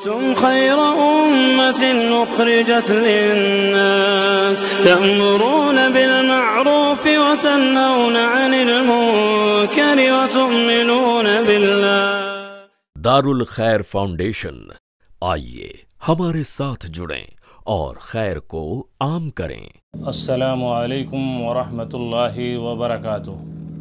كنتم خير أمة أخرجت للناس تأمرون بالمعروف وتنهون عن المنكر وتؤمنون بالله۔ دارالخیر فاؤنڈیشن، آئیے ہمارے ساتھ جڑیں اور خیر کو عام کریں۔ السلام علیکم ورحمۃ اللہ وبرکاتہ۔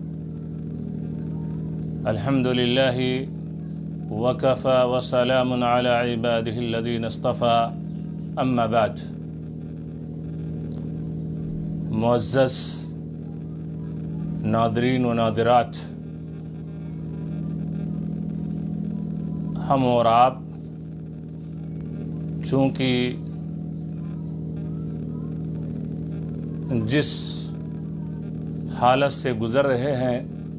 الحمد للہ وکفى وسلام علی عباده الذین اصطفى، اما بعد۔ معزز ناظرین و ناظرات، ہم اور آپ چونکہ جس حالت سے گزر رہے ہیں،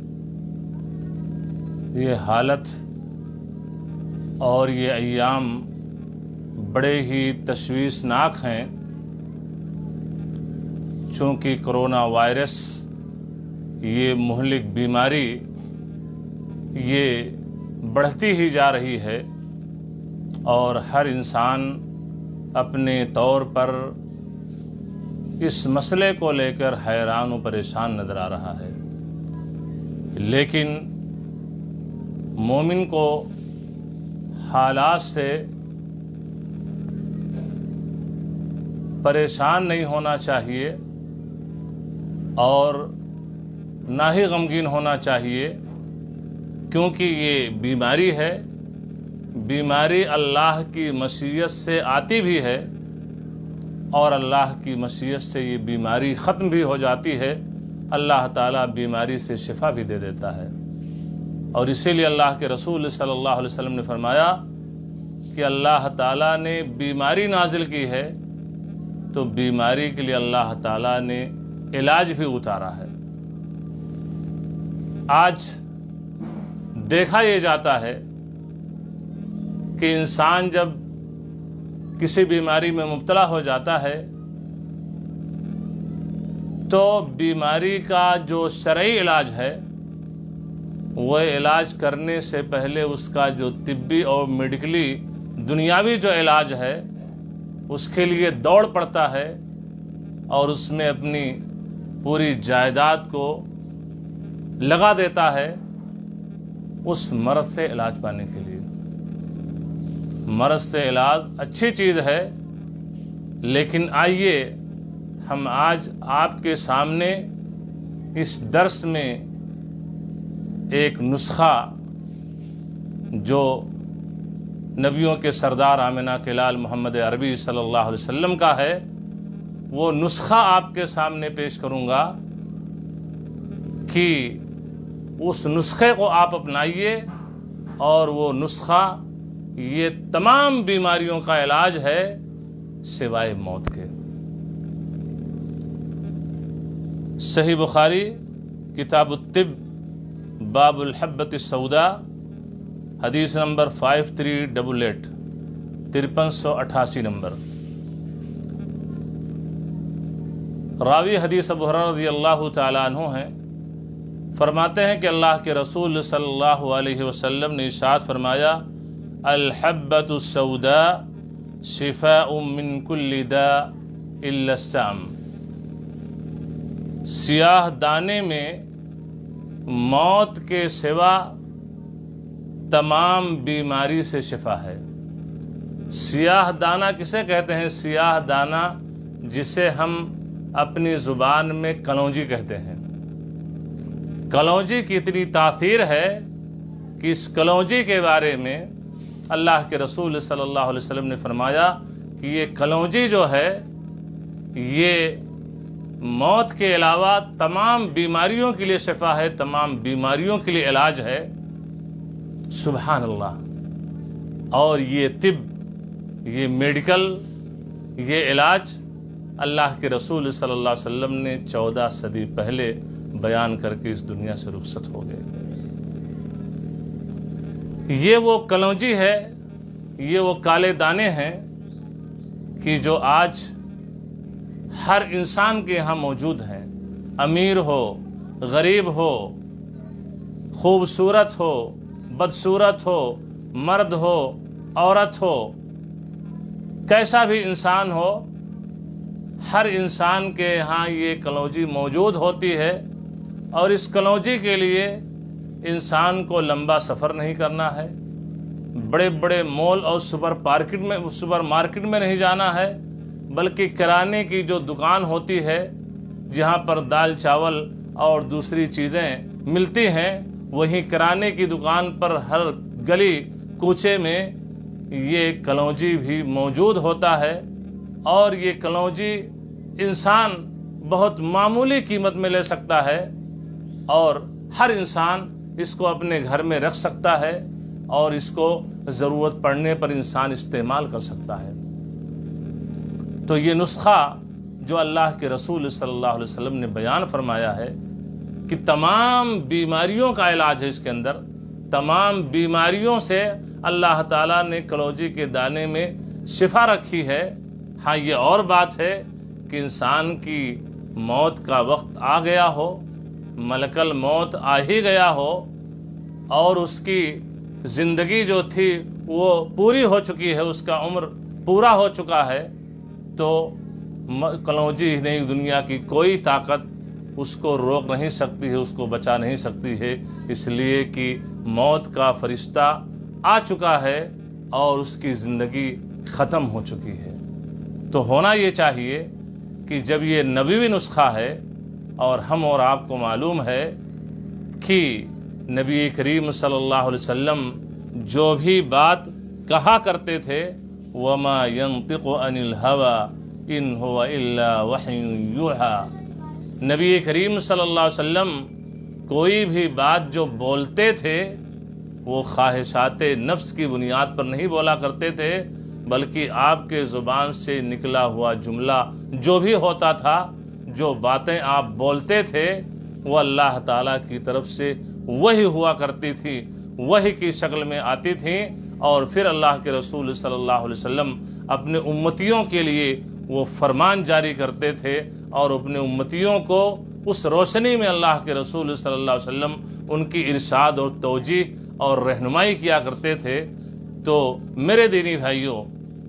یہ حالت اور یہ ایام بڑے ہی تشویشناک ہیں، چونکہ کرونا وائرس یہ مہلک بیماری یہ بڑھتی ہی جا رہی ہے، اور ہر انسان اپنے طور پر اس مسئلے کو لے کر حیران و پریشان نظر آ رہا ہے۔ لیکن مومن کو حالات سے پریشان نہیں ہونا چاہیے اور نہ ہی غمگین ہونا چاہیے، کیونکہ یہ بیماری ہے، بیماری اللہ کی مشیت سے آتی بھی ہے اور اللہ کی مشیت سے یہ بیماری ختم بھی ہو جاتی ہے۔ اللہ تعالیٰ بیماری سے شفا بھی دے دیتا ہے، اور اسی لیے اللہ کے رسول صلی اللہ علیہ وسلم نے فرمایا کہ اللہ تعالیٰ نے بیماری نازل کی ہے تو بیماری کے لیے اللہ تعالیٰ نے علاج بھی اتارا ہے۔ آج دیکھا یہ جاتا ہے کہ انسان جب کسی بیماری میں مبتلا ہو جاتا ہے تو بیماری کا جو شرعی علاج ہے وہ علاج کرنے سے پہلے اس کا جو طبی اور میڈیکلی دنیاوی جو علاج ہے اس کے لیے دوڑ پڑتا ہے، اور اس میں اپنی پوری جائیداد کو لگا دیتا ہے اس مرض سے علاج پانے کے لیے۔ مرض سے علاج اچھی چیز ہے، لیکن آئیے ہم آج آپ کے سامنے اس درس میں ایک نسخہ جو نبیوں کے سردار آمنہ کے لال محمد عربی صلی اللہ علیہ وسلم کا ہے، وہ نسخہ آپ کے سامنے پیش کروں گا کہ اس نسخے کو آپ اپنائیے، اور وہ نسخہ یہ تمام بیماریوں کا علاج ہے سوائے موت کے۔ صحیح بخاری کتاب الطب باب الحبۃ السوداء، حدیث نمبر 5388 5388 نمبر۔ راوی حدیث ابو ہریرہ رضی اللہ تعالیٰ عنہ ہیں، فرماتے ہیں کہ اللہ کے رسول صلی اللہ علیہ وسلم نے ارشاد فرمایا، الحبۃ السوداء شفاء من کل داء الا السام۔ سیاہ دانے میں موت کے سوا تمام بیماری سے شفا ہے۔ سیاہ دانہ کسے کہتے ہیں؟ سیاہ دانہ جسے ہم اپنی زبان میں کلونجی کہتے ہیں۔ کلونجی کی اتنی تاثیر ہے کہ اس کلونجی کے بارے میں اللہ کے رسول صلی اللہ علیہ وسلم نے فرمایا کہ یہ کلونجی جو ہے یہ موت کے علاوہ تمام بیماریوں کے لیے شفا ہے، تمام بیماریوں کے لیے علاج ہے۔ سبحان اللہ۔ اور یہ طب، یہ میڈیکل، یہ علاج اللہ کے رسول صلی اللہ علیہ وسلم نے 14 صدی پہلے بیان کر کے اس دنیا سے رخصت ہو گئے۔ یہ وہ کلونجی ہے، یہ وہ کالے دانے ہیں کہ جو آج ہر انسان کے یہاں موجود ہیں، امیر ہو، غریب ہو، خوبصورت ہو، بدصورت ہو، مرد ہو، عورت ہو، کیسا بھی انسان ہو، ہر انسان کے یہاں یہ کلونجی موجود ہوتی ہے، اور اس کلونجی کے لیے انسان کو لمبا سفر نہیں کرنا ہے، بڑے بڑے مال اور سپر مارکیٹ میں نہیں جانا ہے، بلکہ کرانے کی جو دکان ہوتی ہے جہاں پر دال چاول اور دوسری چیزیں ملتی ہیں، وہیں کرانے کی دکان پر ہر گلی کوچے میں یہ کلونجی بھی موجود ہوتا ہے، اور یہ کلونجی انسان بہت معمولی قیمت میں لے سکتا ہے، اور ہر انسان اس کو اپنے گھر میں رکھ سکتا ہے، اور اس کو ضرورت پڑنے پر انسان استعمال کر سکتا ہے۔ تو یہ نسخہ جو اللہ کے رسول صلی اللہ علیہ وسلم نے بیان فرمایا ہے کہ تمام بیماریوں کا علاج ہے، اس کے اندر تمام بیماریوں سے اللہ تعالیٰ نے کلونجی کے دانے میں شفا رکھی ہے۔ ہاں، یہ اور بات ہے کہ انسان کی موت کا وقت آ گیا ہو، ملک الموت آ ہی گیا ہو، اور اس کی زندگی جو تھی وہ پوری ہو چکی ہے، اس کا عمر پورا ہو چکا ہے، تو کلونجی ہی نہیں، دنیا کی کوئی طاقت اس کو روک نہیں سکتی ہے، اس کو بچا نہیں سکتی ہے، اس لیے کہ موت کا فرشتہ آ چکا ہے اور اس کی زندگی ختم ہو چکی ہے۔ تو ہونا یہ چاہیے کہ جب یہ نبوی نسخہ ہے، اور ہم اور آپ کو معلوم ہے کہ نبی کریم صلی اللہ علیہ وسلم جو بھی بات کہا کرتے تھے، وَمَا يَنطِقُ عَنِ الْهَوَىٰ إِنْ هُوَ إِلَّا وَحْيٌ يُوحَىٰ، نبی کریم صلی اللہ علیہ وسلم کوئی بھی بات جو بولتے تھے وہ خواہشات نفس کی بنیاد پر نہیں بولا کرتے تھے، بلکہ آپ کے زبان سے نکلا ہوا جملہ جو بھی ہوتا تھا، جو باتیں آپ بولتے تھے، وہ اللہ تعالیٰ کی طرف سے وحی ہوا کرتی تھی، وحی کی شکل میں آتی تھیں، اور پھر اللہ کے رسول صلی اللہ علیہ وسلم اپنے امتیوں کے لیے وہ فرمان جاری کرتے تھے، اور اپنے امتیوں کو اس روشنی میں اللہ کے رسول صلی اللہ علیہ وسلم ان کی ارشاد اور توجیہ اور رہنمائی کیا کرتے تھے۔ تو میرے دینی بھائیوں،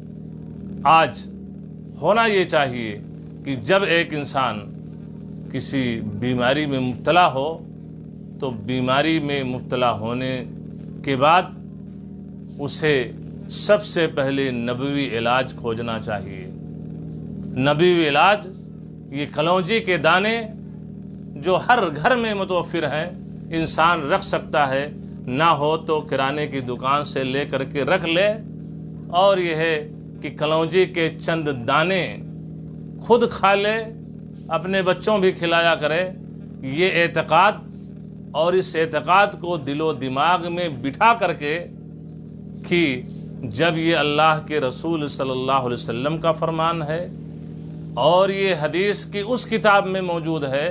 آج ہونا یہ چاہیے کہ جب ایک انسان کسی بیماری میں مبتلا ہو، تو بیماری میں مبتلا ہونے کے بعد اسے سب سے پہلے نبوی علاج کھوجنا چاہیے۔ نبوی علاج یہ کلونجی کے دانے جو ہر گھر میں متوفر ہیں، انسان رکھ سکتا ہے، نہ ہو تو کرانے کی دکان سے لے کر کے رکھ لے، اور یہ ہے کہ کلونجی کے چند دانے خود کھا لے، اپنے بچوں بھی کھلایا کرے۔ یہ اعتقاد، اور اس اعتقاد کو دل و دماغ میں بٹھا کر کے کہ جب یہ اللہ کے رسول صلی اللہ علیہ وسلم کا فرمان ہے، اور یہ حدیث کی اس کتاب میں موجود ہے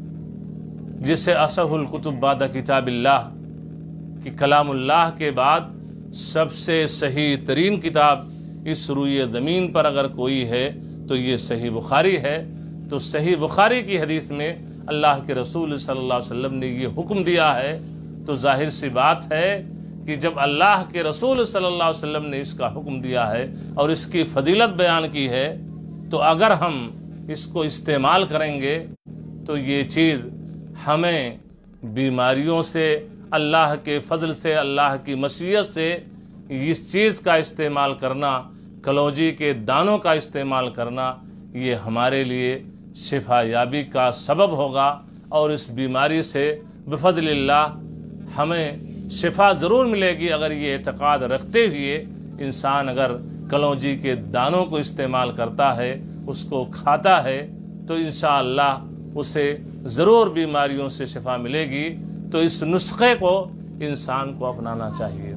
جسے اصح الکتب بعد کتاب اللہ، کہ کلام اللہ کے بعد سب سے صحیح ترین کتاب اس روئے زمین پر اگر کوئی ہے تو یہ صحیح بخاری ہے۔ تو صحیح بخاری کی حدیث میں اللہ کے رسول صلی اللہ علیہ وسلم نے یہ حکم دیا ہے، تو ظاہر سی بات ہے کہ جب اللہ کے رسول صلی اللہ علیہ وسلم نے اس کا حکم دیا ہے اور اس کی فضیلت بیان کی ہے، تو اگر ہم اس کو استعمال کریں گے تو یہ چیز ہمیں بیماریوں سے، اللہ کے فضل سے، اللہ کی مشیت سے اس چیز کا استعمال کرنا، کلونجی کے دانوں کا استعمال کرنا، یہ ہمارے لیے شفا یابی کا سبب ہوگا، اور اس بیماری سے بفضل اللہ ہمیں شفا ضرور ملے گی اگر یہ اعتقاد رکھتے ہوئے انسان اگر کلونجی کے دانوں کو استعمال کرتا ہے، اس کو کھاتا ہے، تو انشاءاللہ اسے ضرور بیماریوں سے شفا ملے گی۔ تو اس نسخے کو انسان کو اپنانا چاہیے۔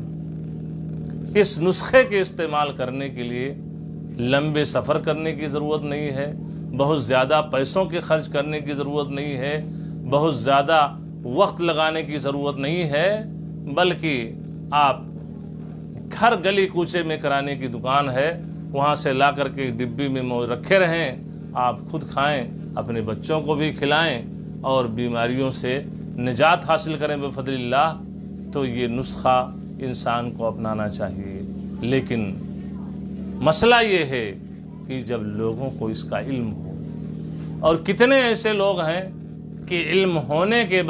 اس نسخے کے استعمال کرنے کے لیے لمبے سفر کرنے کی ضرورت نہیں ہے، بہت زیادہ پیسوں کے خرچ کرنے کی ضرورت نہیں ہے، بہت زیادہ وقت لگانے کی ضرورت نہیں ہے، بلکہ آپ گھر گلی کوچے میں کرانے کی دکان ہے، وہاں سے لا کر کے ڈبی میں رکھے رہیں، آپ خود کھائیں، اپنے بچوں کو بھی کھلائیں، اور بیماریوں سے نجات حاصل کریں بفضل اللہ۔ تو یہ نسخہ انسان کو اپنانا چاہیے۔ لیکن مسئلہ یہ ہے کہ جب لوگوں کو اس کا علم ہو، اور کتنے ایسے لوگ ہیں کہ علم ہونے کے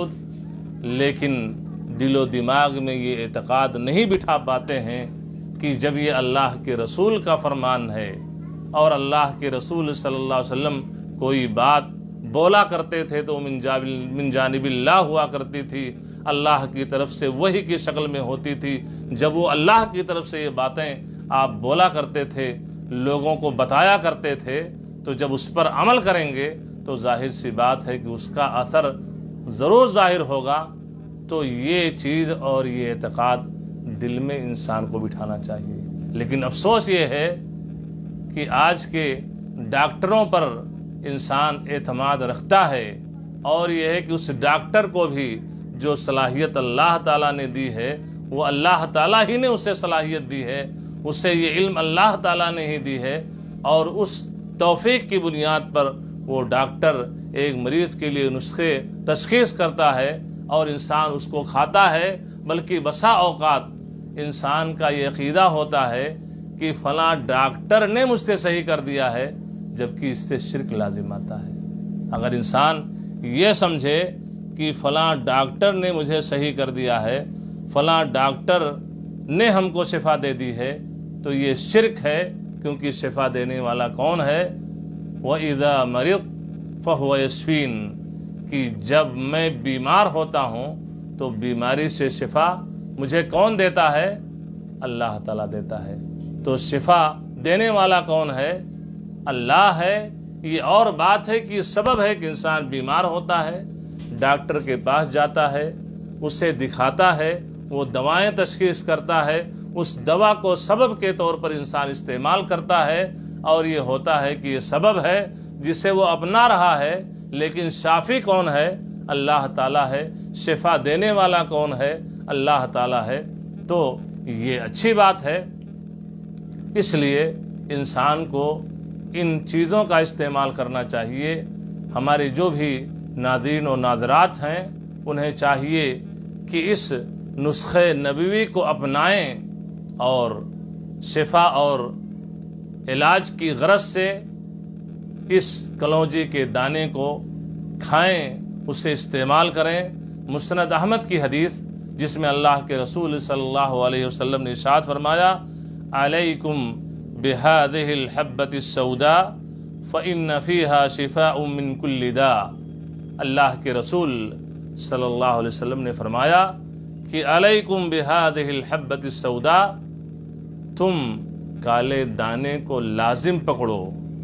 باوجود لیکن دل و دماغ میں یہ اعتقاد نہیں بٹھا پاتے ہیں کہ جب یہ اللہ کے رسول کا فرمان ہے اور اللہ کے رسول صلی اللہ علیہ وسلم کوئی بات بولا کرتے تھے تو من جانب اللہ ہوا کرتی تھی، اللہ کی طرف سے وحی کی شکل میں ہوتی تھی۔ جب وہ اللہ کی طرف سے یہ باتیں آپ بولا کرتے تھے، لوگوں کو بتایا کرتے تھے، تو جب اس پر عمل کریں گے تو ظاہر سی بات ہے کہ اس کا اثر ضرور ظاہر ہوگا۔ تو یہ چیز اور یہ اعتقاد دل میں انسان کو بٹھانا چاہیے۔ لیکن افسوس یہ ہے کہ آج کے ڈاکٹروں پر انسان اعتماد رکھتا ہے، اور یہ ہے کہ اس ڈاکٹر کو بھی جو صلاحیت اللہ تعالیٰ نے دی ہے وہ اللہ تعالیٰ ہی نے اسے صلاحیت دی ہے، اسے یہ علم اللہ تعالیٰ نے ہی دی ہے، اور اس توفیق کی بنیاد پر وہ ڈاکٹر ایک مریض کے لیے نسخے تشخیص کرتا ہے اور انسان اس کو کھاتا ہے۔ بلکہ بسا اوقات انسان کا یہ عقیدہ ہوتا ہے کہ فلاں ڈاکٹر نے مجھ سے صحیح کر دیا ہے، جبکہ اس سے شرک لازم آتا ہے۔ اگر انسان یہ سمجھے کہ فلاں ڈاکٹر نے مجھے صحیح کر دیا ہے، فلاں ڈاکٹر نے ہم کو شفا دے دی ہے، تو یہ شرک ہے، کیونکہ شفا دینے والا کون ہے؟ وَإِذَا مَرِضْتُ فَهُوَ يَشْفِينِ، کہ جب میں بیمار ہوتا ہوں تو بیماری سے شفا مجھے کون دیتا ہے؟ اللہ تعالیٰ دیتا ہے۔ تو شفا دینے والا کون ہے؟ اللہ ہے۔ یہ اور بات ہے کہ یہ سبب ہے کہ انسان بیمار ہوتا ہے، ڈاکٹر کے پاس جاتا ہے، اسے دکھاتا ہے، وہ دوائیں تشخیص کرتا ہے، اس دوا کو سبب کے طور پر انسان استعمال کرتا ہے، اور یہ ہوتا ہے کہ یہ سبب ہے جسے وہ اپنا رہا ہے، لیکن شافی کون ہے؟ اللہ تعالیٰ ہے۔ شفا دینے والا کون ہے؟ اللہ تعالیٰ ہے۔ تو یہ اچھی بات ہے، اس لیے انسان کو ان چیزوں کا استعمال کرنا چاہیے۔ ہمارے جو بھی ناظرین و ناظرات ہیں انہیں چاہیے کہ اس نسخے نبوی کو اپنائیں اور شفا اور علاج کی غرض سے اس کلونجی کے دانے کو کھائیں، اسے استعمال کریں۔ مسند احمد کی حدیث جس میں اللہ کے رسول صلی اللہ علیہ وسلم نے ارشاد فرمایا، علیکم بہذہ الحبۃ السوداء فإن فیہا شفاء من کل داء۔ اللہ کے رسول صلی اللہ علیہ وسلم نے فرمایا کہ علیکم بہذہ الحبۃ السوداء، تم کالے دانے کو لازم پکڑو،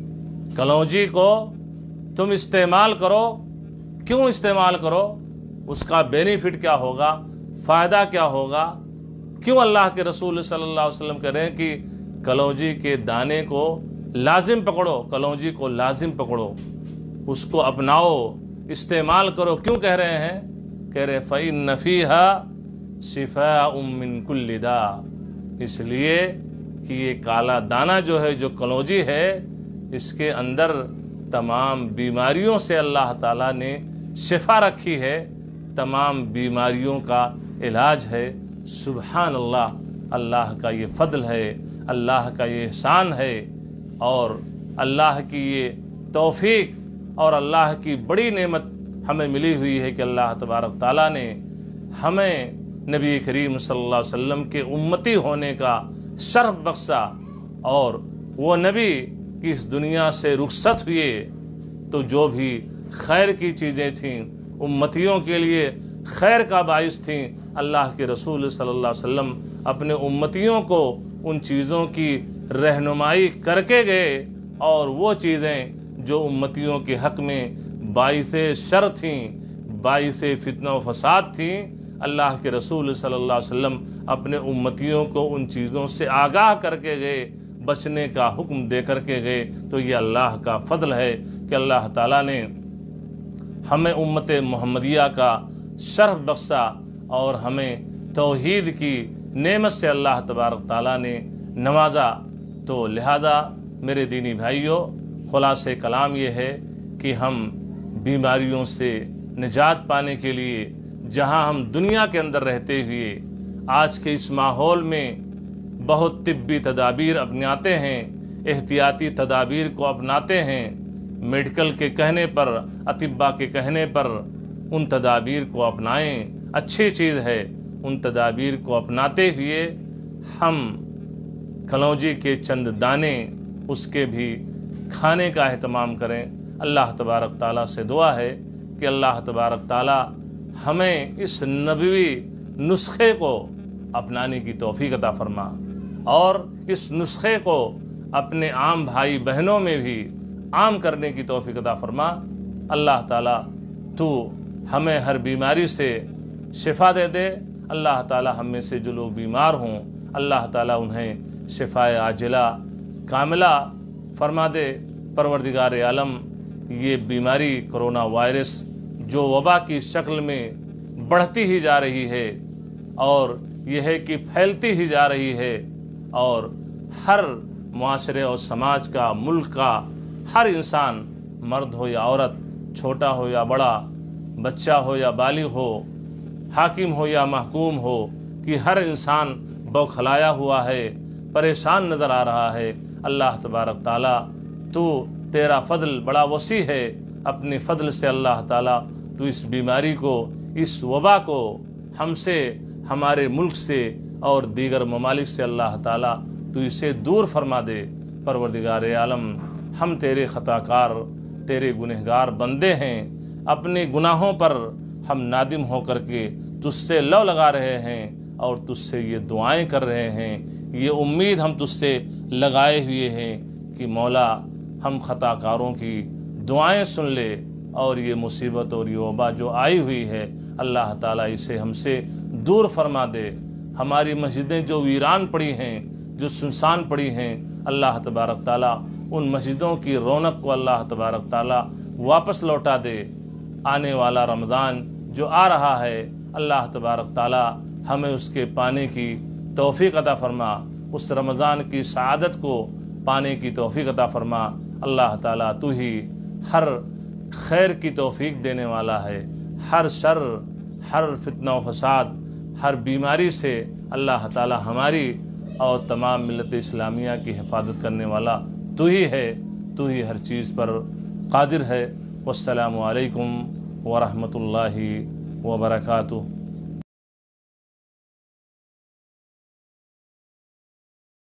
کلونجی کو تم استعمال کرو۔ کیوں استعمال کرو؟ اس کا بینیفٹ کیا ہوگا؟ فائدہ کیا ہوگا؟ کیوں اللہ کے رسول صلی اللہ علیہ وسلم کہہ رہے ہیں کہ کلونجی کے دانے کو لازم پکڑو، کلونجی کو لازم پکڑو، اس کو اپناؤ، استعمال کرو؟ کیوں کہہ رہے ہیں؟ کہہ رہے فإن فیہا شفاء من کل داء، اس لیے کہ یہ کالا دانہ جو ہے، جو کلونجی ہے، اس کے اندر تمام بیماریوں سے اللہ تعالیٰ نے شفا رکھی ہے، تمام بیماریوں کا علاج ہے۔ سبحان اللہ، اللہ کا یہ فضل ہے، اللہ کا یہ احسان ہے، اور اللہ کی یہ توفیق اور اللہ کی بڑی نعمت ہمیں ملی ہوئی ہے کہ اللہ تبارک تعالیٰ نے ہمیں نبی کریم صلی اللہ علیہ وسلم کے امتی ہونے کا شرف بخشا، اور وہ نبی کی اس دنیا سے رخصت ہوئے تو جو بھی خیر کی چیزیں تھیں، امتیوں کے لیے خیر کا باعث تھیں، اللہ کے رسول صلی اللہ علیہ وسلم اپنے امتیوں کو ان چیزوں کی رہنمائی کر کے گئے، اور وہ چیزیں جو امتیوں کے حق میں باعث شر تھیں، باعث فتنہ و فساد تھیں، اللہ کے رسول صلی اللہ علیہ وسلم اپنے امتیوں کو ان چیزوں سے آگاہ کر کے گئے، بچنے کا حکم دے کر کے گئے۔ تو یہ اللہ کا فضل ہے کہ اللہ تعالیٰ نے ہمیں امت محمدیہ کا شرف بخشا، اور ہمیں توحید کی نعمت سے اللہ تبارک تعالیٰ نے نوازا۔ تو لہذا میرے دینی بھائیوں، خلاصہ کلام یہ ہے کہ ہم بیماریوں سے نجات پانے کے لیے، جہاں ہم دنیا کے اندر رہتے ہوئے آج کے اس ماحول میں بہت طبی تدابیر اپناتے ہیں، احتیاطی تدابیر کو اپناتے ہیں، میڈیکل کے کہنے پر، اطباء کے کہنے پر ان تدابیر کو اپنائیں، اچھی چیز ہے۔ ان تدابیر کو اپناتے ہوئے ہم کلونجی کے چند دانے اس کے بھی کھانے کا اہتمام کریں۔ اللہ تبارک تعالیٰ سے دعا ہے کہ اللہ تبارک تعالیٰ ہمیں اس نبوی نسخے کو اپنانے کی توفیق عطا فرما، اور اس نسخے کو اپنے عام بھائی بہنوں میں بھی عام کرنے کی توفیق عطا فرما۔ اللہ تعالیٰ تو ہمیں ہر بیماری سے شفا دے دے۔ اللہ تعالیٰ ہم میں سے جو لوگ بیمار ہوں، اللہ تعالیٰ انہیں شفائے عاجلہ کاملہ فرما دے۔ پروردگار عالم، یہ بیماری کرونا وائرس جو وبا کی شکل میں بڑھتی ہی جا رہی ہے، اور یہ ہے کہ پھیلتی ہی جا رہی ہے، اور ہر معاشرے اور سماج کا، ملک کا ہر انسان، مرد ہو یا عورت، چھوٹا ہو یا بڑا، بچہ ہو یا بالغ ہو، حاکم ہو یا محکوم ہو، کہ ہر انسان بوکھلایا ہوا ہے، پریشان نظر آ رہا ہے۔ اللہ تبارک تعالیٰ تو تیرا فضل بڑا وسیع ہے، اپنے فضل سے اللہ تعالیٰ تو اس بیماری کو، اس وبا کو ہم سے، ہمارے ملک سے اور دیگر ممالک سے اللہ تعالیٰ تو اسے دور فرما دے۔ پروردگار عالم، ہم تیرے خطا کار، تیرے گنہگار بندے ہیں، اپنے گناہوں پر ہم نادم ہو کر کے تجھ سے لو لگا رہے ہیں، اور تجھ سے یہ دعائیں کر رہے ہیں، یہ امید ہم تجھ سے لگائے ہوئے ہیں کہ مولا ہم خطا کاروں کی دعائیں سن لے، اور یہ مصیبت اور یہ وبا جو آئی ہوئی ہے اللہ تعالیٰ اسے ہم سے دور فرما دے۔ ہماری مسجدیں جو ویران پڑی ہیں، جو سنسان پڑی ہیں، اللہ تبارک تعالیٰ ان مسجدوں کی رونق کو اللہ تبارک تعالیٰ واپس لوٹا دے۔ آنے والا رمضان جو آ رہا ہے، اللہ تبارک تعالیٰ ہمیں اس کے پانے کی توفیق عطا فرما، اس رمضان کی سعادت کو پانے کی توفیق عطا فرما۔ اللہ تعالیٰ تو ہی ہر خیر کی توفیق دینے والا ہے، ہر شر، ہر فتنہ و فساد، ہر بیماری سے اللہ تعالیٰ ہماری اور تمام ملت اسلامیہ کی حفاظت کرنے والا تو ہی ہے، تو ہی ہر چیز پر قادر ہے۔ والسلام علیکم ورحمۃ اللہ وبرکاتہ۔